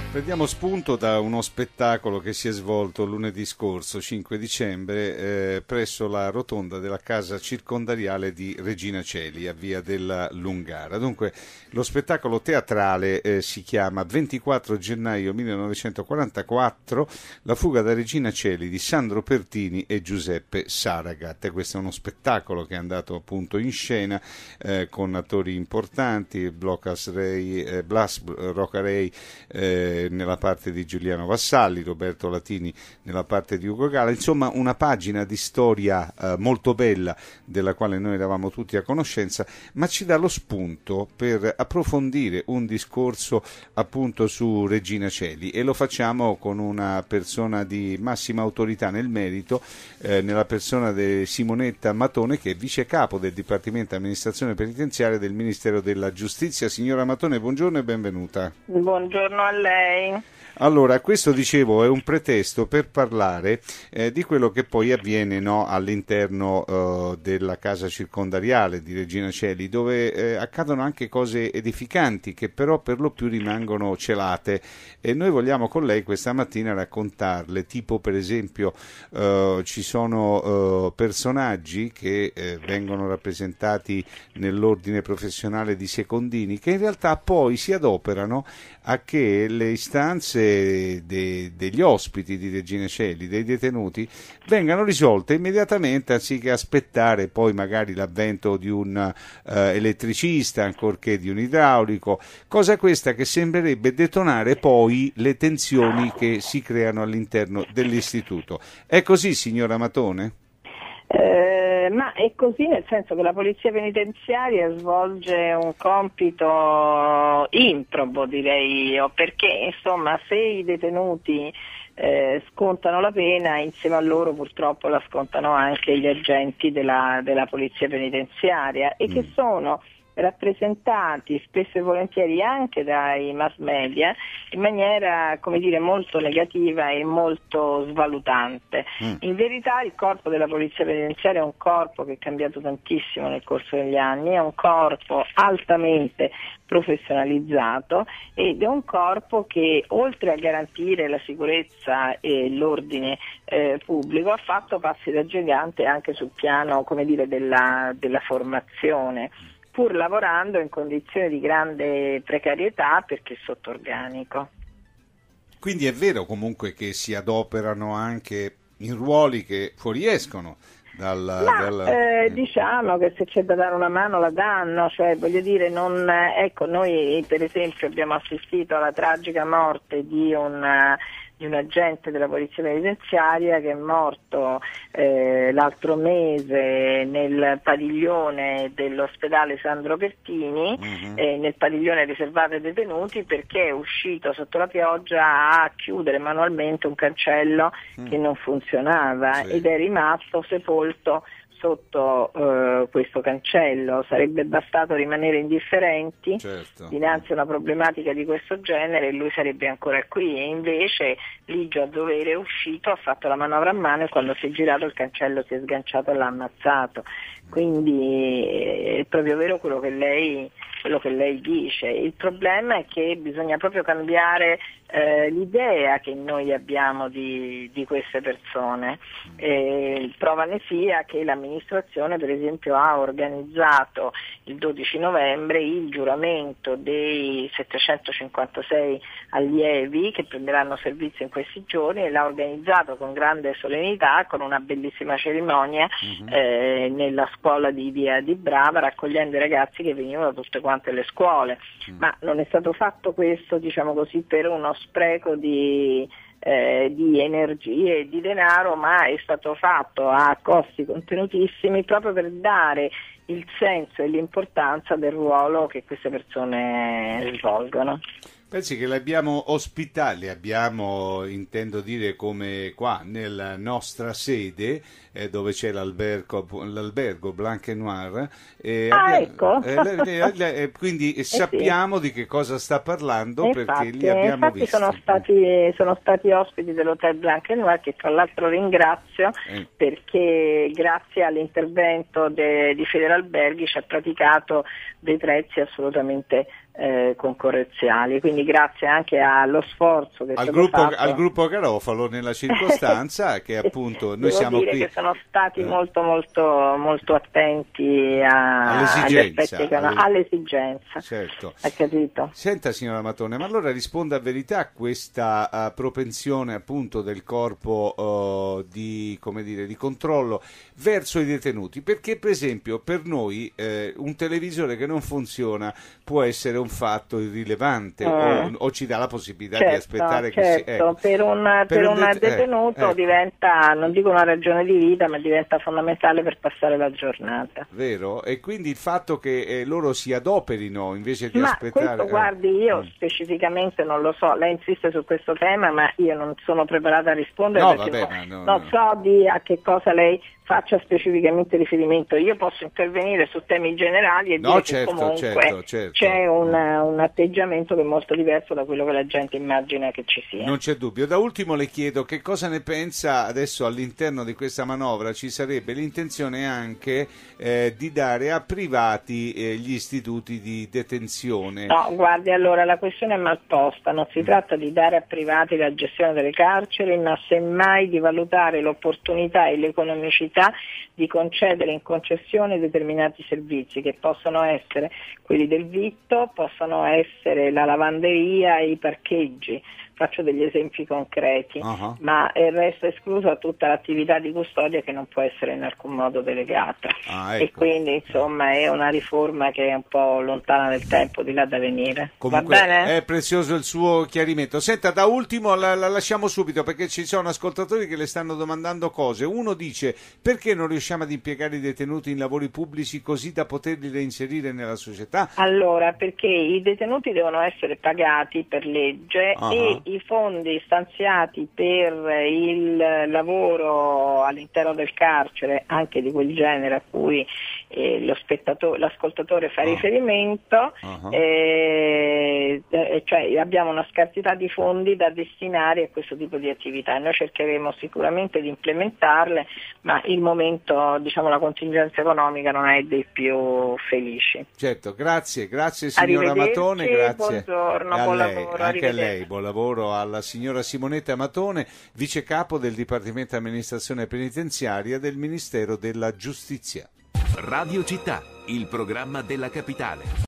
Prendiamo spunto da uno spettacolo che si è svolto lunedì scorso, 5 dicembre, presso la rotonda della casa circondariale di Regina Coeli, a via della Lungara. Dunque, lo spettacolo teatrale si chiama 24 gennaio 1944, La fuga da Regina Coeli di Sandro Pertini e Giuseppe Saragat. E questo è uno spettacolo che è andato appunto in scena con attori importanti, Blas Rocarei nella parte di Giuliano Vassalli, Roberto Latini nella parte di Ugo Gala, insomma una pagina di storia molto bella della quale noi eravamo tutti a conoscenza, ma ci dà lo spunto per approfondire un discorso appunto su Regina Coeli, e lo facciamo con una persona di massima autorità nel merito, nella persona di Simonetta Matone, che è vice capo del Dipartimento Amministrazione Penitenziaria del Ministero della Giustizia. Signora Matone, buongiorno e benvenuta. Buongiorno a lei. Allora, questo dicevo è un pretesto per parlare di quello che poi avviene, no, all'interno della casa circondariale di Regina Coeli, dove accadono anche cose edificanti che però per lo più rimangono celate, e noi vogliamo con lei questa mattina raccontarle, tipo per esempio ci sono personaggi che vengono rappresentati nell'ordine professionale di secondini, che in realtà poi si adoperano a che le istanze degli ospiti di Regina Coeli, dei detenuti, vengano risolte immediatamente, anziché aspettare poi magari l'avvento di un elettricista ancorché di un idraulico, cosa questa che sembrerebbe detonare poi le tensioni che si creano all'interno dell'istituto. È così, signora Matone? Ma è così, nel senso che la polizia penitenziaria svolge un compito improbo, direi io, perché insomma se i detenuti scontano la pena, insieme a loro purtroppo la scontano anche gli agenti della polizia penitenziaria, e che sono rappresentati spesso e volentieri anche dai mass media in maniera, come dire, molto negativa e molto svalutante. In verità il corpo della polizia penitenziaria è un corpo che è cambiato tantissimo nel corso degli anni, è un corpo altamente professionalizzato ed è un corpo che, oltre a garantire la sicurezza e l'ordine pubblico, ha fatto passi da gigante anche sul piano, come dire, della formazione, pur lavorando in condizioni di grande precarietà perché sotto organico. Quindi è vero comunque che si adoperano anche in ruoli che fuoriescono diciamo che se c'è da dare una mano la danno, cioè voglio dire, ecco, noi per esempio abbiamo assistito alla tragica morte di un agente della polizia penitenziaria che è morto l'altro mese nel padiglione dell'ospedale Sandro Pertini, nel padiglione riservato ai detenuti, perché è uscito sotto la pioggia a chiudere manualmente un cancello che non funzionava, ed è rimasto sepolto sotto questo cancello. Sarebbe bastato rimanere indifferenti dinanzi a una problematica di questo genere e lui sarebbe ancora qui, e invece Ligio a dovere è uscito, ha fatto la manovra a mano e quando si è girato il cancello si è sganciato e l'ha ammazzato. Quindi è proprio vero quello che lei dice. Il problema è che bisogna proprio cambiare l'idea che noi abbiamo di queste persone. Prova ne sia che l'amministrazione per esempio ha organizzato il 12 novembre il giuramento dei 756 allievi che prenderanno servizio in questi giorni, e l'ha organizzato con grande solennità, con una bellissima cerimonia nella scuola di Via di Brava, raccogliendo i ragazzi che venivano da tutte quante le scuole. Ma non è stato fatto questo, diciamo così, per uno spreco di energie e di denaro, ma è stato fatto a costi contenutissimi proprio per dare il senso e l'importanza del ruolo che queste persone svolgono. Pensi che le abbiamo ospitati, intendo dire, come qua nella nostra sede, dove c'è l'albergo Blanc et Noir, ecco. quindi sappiamo di che cosa sta parlando, perché li abbiamo infatti visti. Sono stati ospiti dell'Hotel Blanc et Noir, che tra l'altro ringrazio perché grazie all'intervento di Federalberghi ci ha praticato dei prezzi assolutamente concorrenziali, quindi grazie anche allo sforzo che è stato fatto al gruppo Garofalo nella circostanza che appunto noi siamo qui che sono stati molto attenti all'esigenza. Certo. Ha capito? Senta signora Matone, ma allora risponda a verità a questa propensione appunto del corpo di controllo verso i detenuti, perché per esempio per noi un televisore che non funziona può essere un fatto irrilevante o ci dà la possibilità di aspettare che per un detenuto diventa, non dico una ragione di vita, ma diventa fondamentale per passare la giornata. Vero? E quindi il fatto che loro si adoperino invece di aspettare... Questo, guardi, io specificamente non lo so, lei insiste su questo tema, ma io non sono preparata a rispondere non so a che cosa lei faccia specificamente riferimento. Io posso intervenire su temi generali e dire che comunque c'è un atteggiamento che è molto diverso da quello che la gente immagina che ci sia. Non c'è dubbio. Da ultimo le chiedo che cosa ne pensa adesso all'interno di questa manovra. Ci sarebbe l'intenzione anche di dare a privati gli istituti di detenzione. No, guardi, allora la questione è mal posta, non si tratta di dare a privati la gestione delle carceri, ma semmai di valutare l'opportunità e l'economicità di concedere in concessione determinati servizi che possono essere quelli del vitto, possono essere la lavanderia e i parcheggi. Faccio degli esempi concreti, ma resta esclusa tutta l'attività di custodia che non può essere in alcun modo delegata. E quindi insomma è una riforma che è un po' lontana nel tempo, di là da venire. Comunque, va bene? È prezioso il suo chiarimento. Senta, da ultimo la lasciamo subito perché ci sono ascoltatori che le stanno domandando cose. Uno dice: perché non riusciamo ad impiegare i detenuti in lavori pubblici così da poterli reinserire nella società? Allora, perché i detenuti devono essere pagati per legge e i fondi stanziati per il lavoro all'interno del carcere, anche di quel genere a cui l'ascoltatore fa riferimento, cioè abbiamo una scarsità di fondi da destinare a questo tipo di attività. Noi cercheremo sicuramente di implementarle, ma il momento, la contingenza economica non è dei più felici. Certo, grazie signora Matone, grazie. Buongiorno, buon lavoro. Anche a lei, buon lavoro alla signora Simonetta Matone, vice capo del Dipartimento Amministrazione Penitenziaria del Ministero della Giustizia. Radio Città, il programma della capitale.